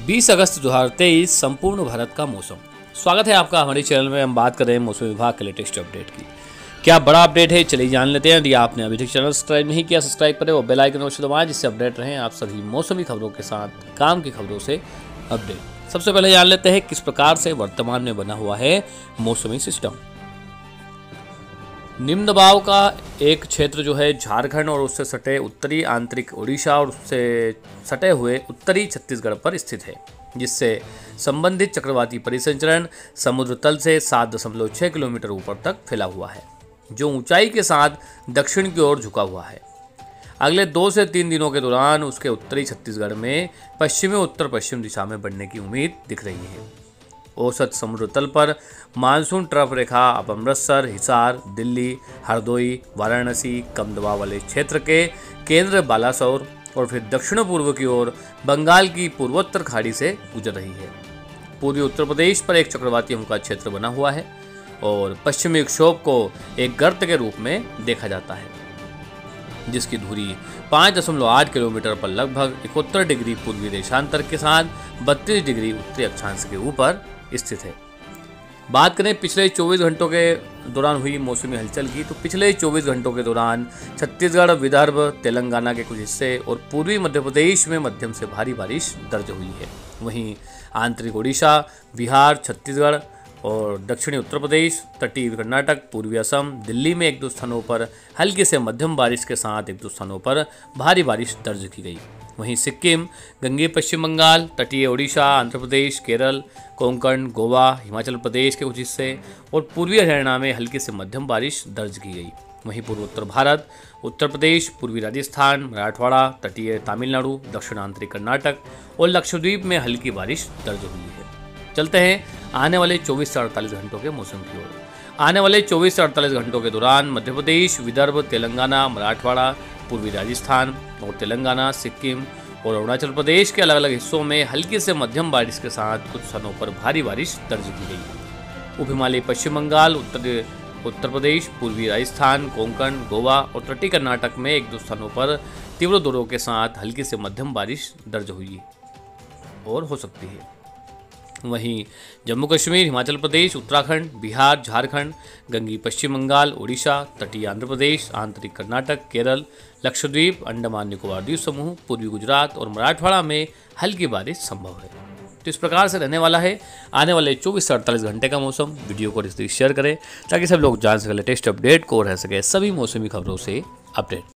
20 अगस्त 2023 संपूर्ण भारत का मौसम। स्वागत है आपका हमारे चैनल में। हम बात कर रहे हैं मौसम विभाग के लेटेस्ट अपडेट की। क्या बड़ा अपडेट है, चलिए जान लेते हैं। यदि आपने अभी तक चैनल सब्सक्राइब नहीं किया, सब्सक्राइब करें और बेल आइकन अवश्य दबाएं, जिससे अपडेट रहें आप सभी मौसमी खबरों के साथ काम की खबरों से अपडेट। सबसे पहले जान लेते हैं किस प्रकार से वर्तमान में बना हुआ है मौसमी सिस्टम। निम्न दबाव का एक क्षेत्र जो है झारखंड और उससे सटे उत्तरी आंतरिक उड़ीसा और उससे सटे हुए उत्तरी छत्तीसगढ़ पर स्थित है, जिससे संबंधित चक्रवाती परिसंचरण समुद्र तल से 7.6 किलोमीटर ऊपर तक फैला हुआ है, जो ऊंचाई के साथ दक्षिण की ओर झुका हुआ है। अगले 2 से 3 दिनों के दौरान उसके उत्तरी छत्तीसगढ़ में पश्चिमी उत्तर पश्चिम दिशा में बढ़ने की उम्मीद दिख रही है। औसत समुद्र तल पर मानसून ट्रफ रेखा अब अमृतसर, हिसार, दिल्ली, हरदोई, वाराणसी, कम दबाव वाले क्षेत्र के केंद्र बालासोर और फिर दक्षिण पूर्व की ओर बंगाल की पूर्वोत्तर खाड़ी से गुजर रही है। पूर्वी उत्तर प्रदेश पर एक चक्रवाती का क्षेत्र बना हुआ है और पश्चिमी विक्षोभ को एक गर्त के रूप में देखा जाता है, जिसकी दूरी 5.8 किलोमीटर पर लगभग 71 डिग्री पूर्वी देशांतर के साथ 32 डिग्री उत्तरी अक्षांश के ऊपर स्थित है। बात करें पिछले 24 घंटों के दौरान हुई मौसमी हलचल की, तो पिछले 24 घंटों के दौरान छत्तीसगढ़, विदर्भ, तेलंगाना के कुछ हिस्से और पूर्वी मध्य प्रदेश में मध्यम से भारी बारिश दर्ज हुई है। वहीं आंतरिक ओडिशा, बिहार, छत्तीसगढ़ और दक्षिणी उत्तर प्रदेश, तटीय कर्नाटक, पूर्वी असम, दिल्ली में 1-2 स्थानों पर हल्की से मध्यम बारिश के साथ 1-2 स्थानों पर भारी बारिश दर्ज की गई। वहीं सिक्किम, गंगे पश्चिम बंगाल, तटीय ओडिशा, आंध्र प्रदेश, केरल, कोंकण, गोवा, हिमाचल प्रदेश के कुछ हिस्से और पूर्वी हरियाणा में हल्की से मध्यम बारिश दर्ज की गई। वहीं पूर्वोत्तर भारत, उत्तर प्रदेश, पूर्वी राजस्थान, मराठवाड़ा, तटीय तमिलनाडु, दक्षिण आंतरिक कर्नाटक और लक्षद्वीप में हल्की बारिश दर्ज हुई है। चलते हैं आने वाले 24 से 48 घंटों के मौसम की ओर। आने वाले 24 से 48 घंटों के दौरान मध्य प्रदेश, विदर्भ, तेलंगाना, मराठवाड़ा, पूर्वी राजस्थान और तेलंगाना, सिक्किम और अरुणाचल प्रदेश के अलग अलग हिस्सों में हल्की से मध्यम बारिश के साथ कुछ स्थानों पर भारी बारिश दर्ज की गई। उप हिमालयी पश्चिम बंगाल, उत्तर प्रदेश, पूर्वी राजस्थान, कोंकण, गोवा और तटीय कर्नाटक में 1-2 स्थानों पर तीव्र दौरों के साथ हल्की से मध्यम बारिश दर्ज हुई और हो सकती है। वहीं जम्मू कश्मीर, हिमाचल प्रदेश, उत्तराखंड, बिहार, झारखंड, गंगी पश्चिम बंगाल, ओडिशा, तटीय आंध्र प्रदेश, आंतरिक कर्नाटक, केरल, लक्षद्वीप, अंडमान निकोबार द्वीप समूह, पूर्वी गुजरात और मराठवाड़ा में हल्की बारिश संभव है। तो इस प्रकार से रहने वाला है आने वाले 24 से 48 घंटे का मौसम। वीडियो को शेयर करें ताकि सब लोग जान सकें लेटेस्ट अपडेट को रह सके सभी मौसमी खबरों से अपडेट।